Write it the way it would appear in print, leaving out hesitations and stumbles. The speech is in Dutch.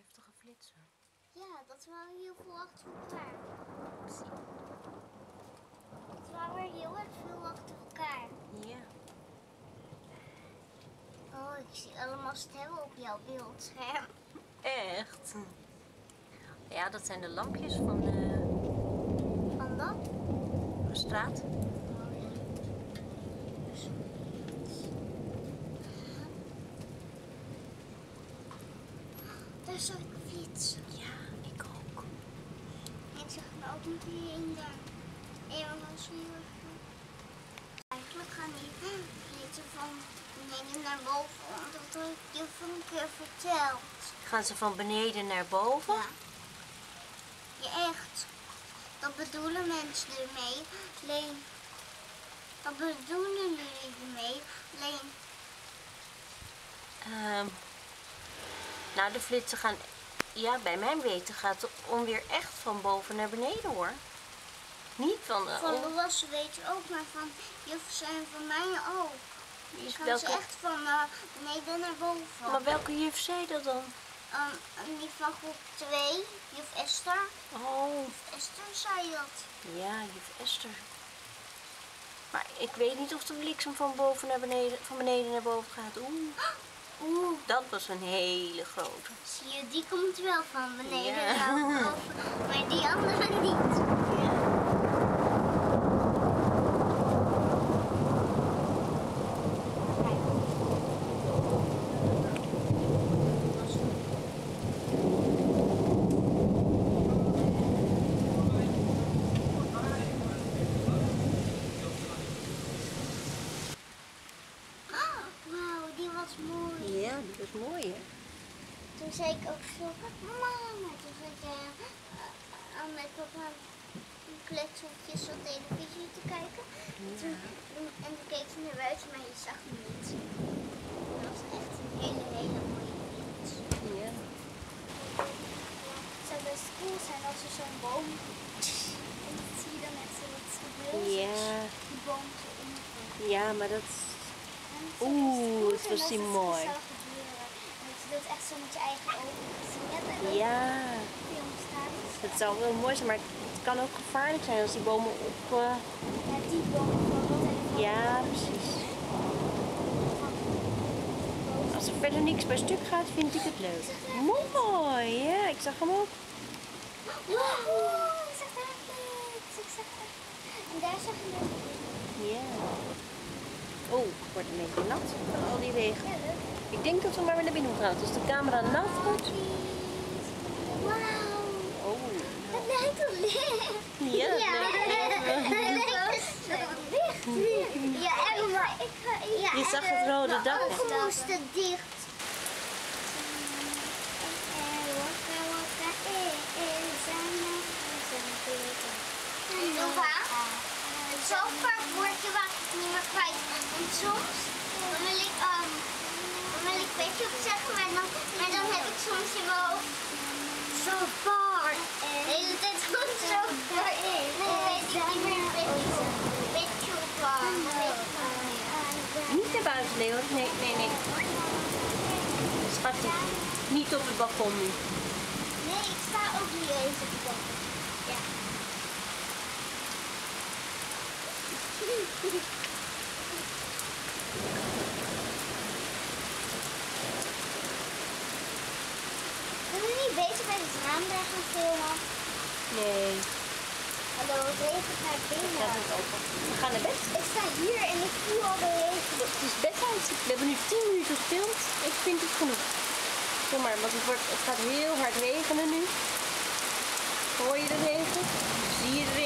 heftige flitsen. Ja, dat waren heel veel achter elkaar. Het waren er heel erg veel achter elkaar. Ja. Oh, ik zie allemaal sterren op jouw beeldscherm. Echt? Ja, dat zijn de lampjes van de Van dat? straat. Oh ja. Daar zag ik een flits. Ja, ik ook. En ik zag er ook nog hierheen daar. En dan was heel erg goed. Eigenlijk gaan die flitsen van beneden naar boven, omdat ik je van een keer verteld. Gaan ze van beneden naar boven? Ja. Ja, echt. Dat bedoelen mensen ermee. Alleen. Wat bedoelen jullie ermee? Alleen. Nou, de flitsen gaan... Ja, bij mijn weten gaat het onweer echt van boven naar beneden, hoor. Niet van... Van Loasse weet je ook, maar van juf en van mij ook. Die gaan ze echt van beneden naar boven. Maar welke juf zei dat dan? Die van groep 2, juf Esther. Oh. Juf Esther zei dat. Ja, juf Esther. Maar ik weet niet of de bliksem van boven naar beneden, van beneden naar boven gaat. Oeh, dat was een hele grote. Zie je, die komt wel van beneden Ja. naar boven, maar die andere niet. Wauw, die was mooi. Ja, die was mooi, hè? Toen zei ik ook zo, mama, toen zat jij met papa kletshoekjes op televisie te kijken. Ja. En toen keek je naar buiten, maar je zag hem niet. Dat was echt een hele mooie flits. Ja. Het zou best cool zijn als er zo'n boom en dat zie je dan echt zo wat gebeurt. Ja. Die boom zo omvalt. Ja, maar dat... Oeh, het was die mooi. Dat zou gebeuren. En dat je dat echt zo met je eigen ogen ziet. Net bij de Ja, film staat. het zou wel mooi zijn, maar het kan ook gevaarlijk zijn als die bomen op... Ja, die boom bijvoorbeeld. Ja, precies. Als er verder niks bij stuk gaat, vind ik het leuk. Mooi, ja, ik zag hem ook. Wow, ik zag daar niks. Ik zag daar. En daar zag je nog. Ja. Oh, ik word een beetje nat van al die regen. Ja, leuk. Ik denk dat we maar weer naar binnen moeten gaan. Als de camera nat wordt. Wauw. Oh. Het lijkt op licht. Ja, het lijkt op licht. Ja, echt maar. Je zag het rode dak. Ogen moesten dicht. Zo vaak word je wat niet meer kwijt. En soms wil ik petje op zeggen, maar dan heb ik soms in mijn hoofd zo vaak. De hele tijd gewoon zo vaak. Dan weet ik niet meer petje op. Niet naar buiten, Leo. Nee. Schatje, niet op het balkon nu. Nee, ik sta ook nu eens op het balkon. Ja. Kunnen we niet beter bij het raam daar gaan filmen? Nee. Hallo, het regent naar binnen. Gaat het open. We gaan naar bed. Ik sta hier en ik voel al de regen. Het is bedtijd. We hebben nu 10 minuten gefilmd. Ik vind het genoeg. Kom maar, want het gaat heel hard regenen nu. Hoor je de regen? Zie je de